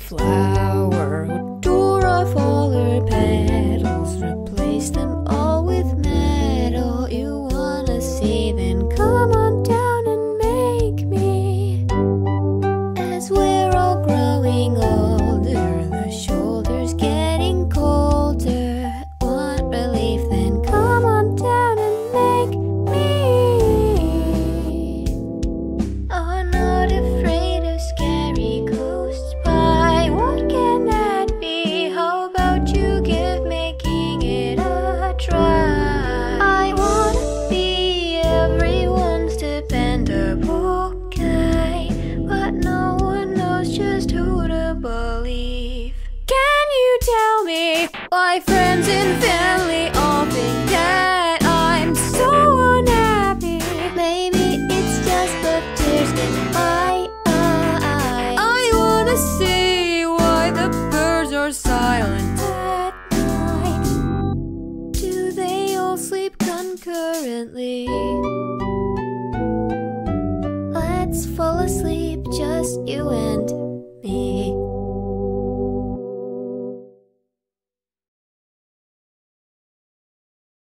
flower who tore off all her petals, replaced them all with metal. You wanna see, then come on down and make me. As we're all growing older, the shoulders getting colder. Want relief, then come on down and make me. Oh, not afraid of scary ghosts. Why, what can that be? How about you give making it a try? I wanna be everyone's dependable guy, but no one knows just who to believe. Can you tell me why friends and family all think that I'm so unhappy? Maybe it's just the tears in my eyes. I wanna see why the birds are silent at night. Do they all sleep concurrently? Let's fall asleep, just you and me.